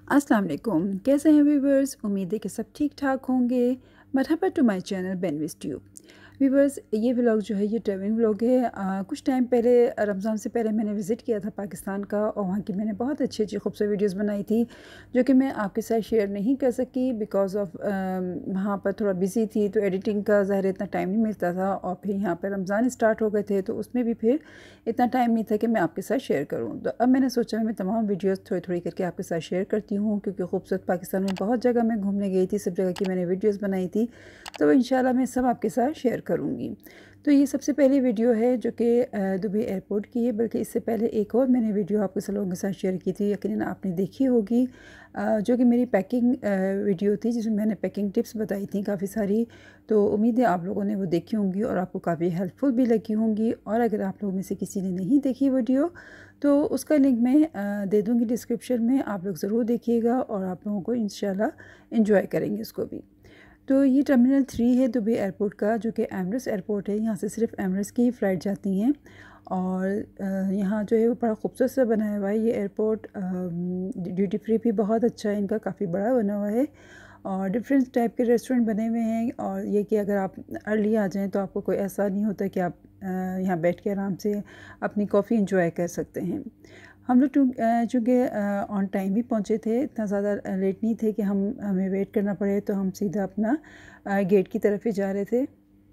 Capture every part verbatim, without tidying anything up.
अस्सलाम वालेकुम, कैसे हैं व्यूवर्स। उम्मीद है कि सब ठीक ठाक होंगे। मरहबा टू माय चैनल बेनविस ट्यूब। व्यूवर्स, ये व्लॉग जो है ये ट्रैवलिंग व्लॉग है। आ, कुछ टाइम पहले रमज़ान से पहले मैंने विज़िट किया था पाकिस्तान का, और वहाँ की मैंने बहुत अच्छी अच्छी खूबसूरत वीडियोस बनाई थी जो कि मैं आपके साथ शेयर नहीं कर सकी बिकॉज़ ऑफ वहाँ पर थोड़ा बिज़ी थी, तो एडिटिंग का ज़ाहिर इतना टाइम नहीं मिलता था। और फिर यहाँ पर रमज़ान स्टार्ट हो गए थे तो उसमें भी फिर इतना टाइम नहीं था कि मैं आपके साथ शेयर करूँ। तो अब मैंने सोचा मैं तमाम वीडियोस थोड़ी थोड़ी करके आपके साथ शेयर करती हूँ, क्योंकि खूबसूरत पाकिस्तान में बहुत जगह मैं घूमने गई थी, सब जगह की मैंने वीडियोस बनाई थी, तो इंशाल्लाह मैं सब आपके साथ शेयर करूँगी। तो ये सबसे पहली वीडियो है जो कि दुबई एयरपोर्ट की है, बल्कि इससे पहले एक और मैंने वीडियो आपके सब लोगों के साथ शेयर की थी, यकीनन आपने देखी होगी, जो कि मेरी पैकिंग वीडियो थी जिसमें मैंने पैकिंग टिप्स बताई थी काफ़ी सारी। तो उम्मीद है आप लोगों ने वो देखी होंगी और आपको काफ़ी हेल्पफुल भी लगी होंगी। और अगर आप लोगों में से किसी ने नहीं देखी वीडियो तो उसका लिंक मैं दे दूँगी डिस्क्रिप्शन में, आप लोग ज़रूर देखिएगा और आप लोगों को इंशाल्लाह एंजॉय करेंगे इसको भी। तो ये टर्मिनल थ्री है दुबई एयरपोर्ट का, जो कि एमरेट्स एयरपोर्ट है। यहाँ से सिर्फ एमरेट्स की ही फ़्लाइट जाती हैं। और यहाँ जो है वो बड़ा खूबसूरत सा बनाया हुआ है ये एयरपोर्ट। ड्यूटी फ्री भी बहुत अच्छा है इनका, काफ़ी बड़ा बना हुआ है और डिफरेंट टाइप के रेस्टोरेंट बने हुए हैं। और ये कि अगर आप अर्ली आ जाएं तो आपको कोई ऐसा नहीं होता कि आप यहाँ बैठ के आराम से अपनी कॉफ़ी इंजॉय कर सकते हैं। हम लोग चूँकि ऑन टाइम भी पहुँचे थे, इतना ज़्यादा लेट नहीं थे कि हम हमें वेट करना पड़े, तो हम सीधा अपना गेट की तरफ ही जा रहे थे।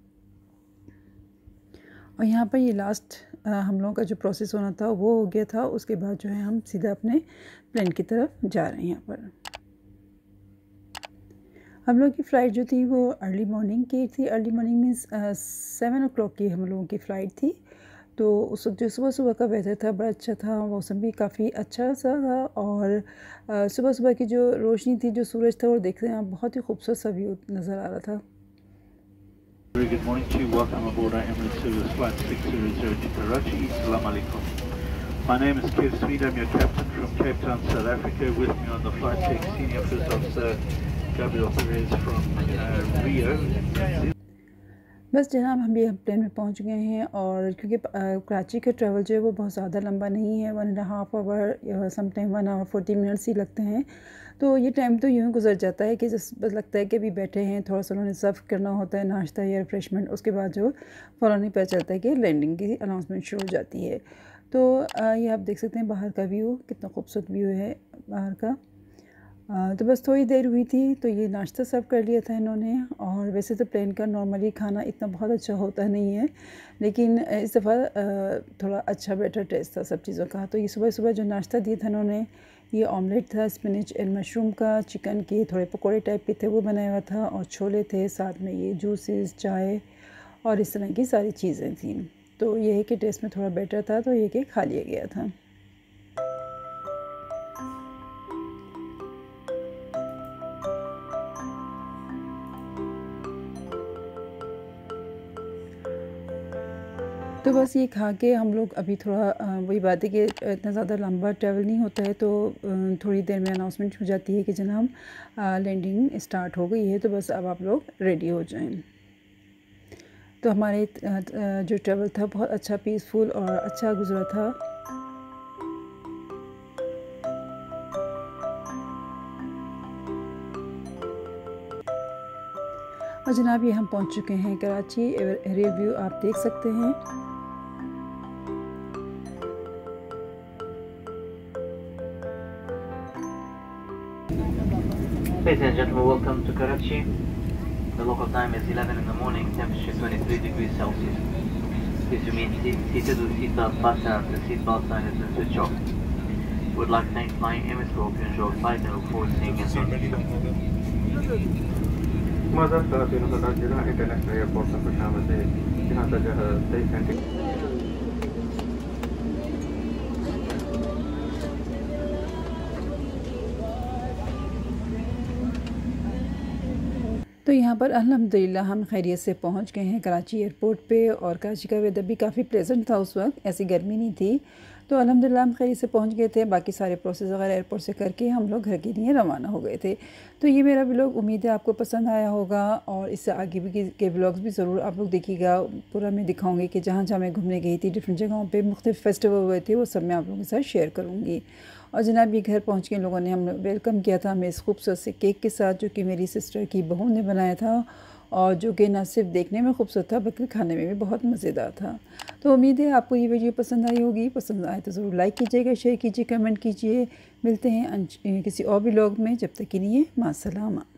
और यहाँ पर ये लास्ट हम लोगों का जो प्रोसेस होना था वो हो गया था। उसके बाद जो है हम सीधा अपने प्लेन की तरफ जा रहे हैं। यहाँ पर हम लोग की फ़्लाइट जो थी वो अर्ली मॉर्निंग की थी। Early morning means seven o'clock की हम लोगों की फ़्लाइट थी। तो उस वक्त जो सुबह सुबह का वेदर था बड़ा अच्छा था, मौसम भी काफ़ी अच्छा सा था। और सुबह सुबह की जो रोशनी थी, जो सूरज था, वो देखते हैं आप बहुत ही खूबसूरत सा व्यू नज़र आ रहा था। Very good morning to you. Welcome aboard our Emirates Service Flight six zero zero to Karachi. Assalamu alaikum. My name is Kev Sweet. I'm your captain from Cape Town, South Africa. With me on the flight take Senior First Officer Gabriel Perez from uh, Rio. बस जनाब हम ये plane में पहुंच गए हैं। और क्योंकि कराची का ट्रैवल जो है वो बहुत ज़्यादा लंबा नहीं है, वन एंड हाफ आवर या sometime one hour forty minutes ही लगते हैं। तो ये टाइम तो यूँ गुजर जाता है कि जस बस लगता है कि अभी बैठे हैं, थोड़ा सा उन्होंने सर्व करना होता है नाश्ता या रिफ्रेशमेंट, उसके बाद जो फ़ौरन ही पता चलता है कि लैंडिंग की अनाउंसमेंट शुरू हो जाती है। तो ये आप देख सकते हैं बाहर का व्यू, कितना खूबसूरत व्यू है बाहर का। आ, तो बस थोड़ी देर हुई थी तो ये नाश्ता सर्व कर लिया था इन्होंने। और वैसे तो प्लेन का नॉर्मली खाना इतना बहुत अच्छा होता नहीं है, लेकिन इस दफ़ा थोड़ा अच्छा बेटर टेस्ट था सब चीज़ों का। तो ये सुबह सुबह जो नाश्ता दिया था इन्होंने, ये ऑमलेट था स्पिनच एंड मशरूम का, चिकन के थोड़े पकोड़े टाइप के थे वो बनाया हुआ था, और छोले थे, साथ में ये जूसेस, चाय और इस तरह की सारी चीज़ें थी। तो ये है कि टेस्ट में थोड़ा बेटर था, तो ये कि खा लिया गया था। तो बस ये खा के हम लोग अभी थोड़ा वही बात है कि इतना ज़्यादा लंबा ट्रैवल नहीं होता है, तो थोड़ी देर में अनाउंसमेंट हो जाती है कि जनाब लैंडिंग स्टार्ट हो गई है, तो बस अब आप लोग रेडी हो जाएं। तो हमारे जो ट्रैवल था बहुत अच्छा, पीसफुल और अच्छा गुजरा था। और जनाब ये हम पहुंच चुके हैं कराची। एरियल व्यू आप देख सकते हैं। Ladies and gentlemen, welcome to Karachi. The local time is eleven in the morning, temperature twenty-three degrees Celsius. Please remain seated with seatbelt fastened and the seatbelt sign is in switch off. We would like to thank Flying Emirates for opening your flight and look forward to seeing you soon. मदद कराची का जिला international airport पर खुश आमदीद। यहाँ से जो है तेईस घंटे तो यहाँ पर अल्हम्दुलिल्लाह हम खैरियत से पहुँच गए हैं कराची एयरपोर्ट पे। और कराची का वेदर भी काफ़ी प्लेजेंट था उस वक्त, ऐसी गर्मी नहीं थी। तो अल्हम्दुलिल्लाह हम खैरियत से पहुंच गए थे। बाकी सारे प्रोसेस वगैरह एयरपोर्ट से करके हम लोग घर के लिए रवाना हो गए थे। तो ये मेरा व्लॉग उम्मीद है आपको पसंद आया होगा और इससे आगे भी के व्लॉग्स भी ज़रूर आप लोग देखिएगा। पूरा मैं दिखाऊंगी कि जहाँ जहाँ मैं घूमने गई थी, डिफरेंट जगहों पे मुख्तलिफ फेस्टिवल हुए थे, वो सब मैं आप लोगों के साथ शेयर करूँगी। और जनाब ये घर पहुँच के लोगों ने हम वेलकम किया था हमें इस खूबसूरत से केक के साथ, जो कि मेरी सिस्टर की बहू ने बनाया था और जो कि ना सिर्फ देखने में खूबसूरत था बल्कि खाने में भी बहुत मज़ेदार था। तो उम्मीद है आपको ये वीडियो पसंद आई होगी। पसंद आए तो ज़रूर लाइक कीजिएगा, शेयर कीजिए, कमेंट कीजिए। मिलते हैं किसी और व्लॉग में, जब तक के लिए मास्सलामा।